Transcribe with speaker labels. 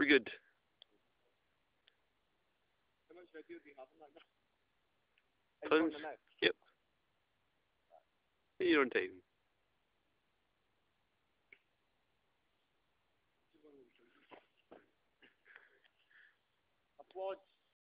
Speaker 1: be good.
Speaker 2: How much video do you have on that guy?
Speaker 1: Tons. Yep. Take your own time.
Speaker 2: Applause.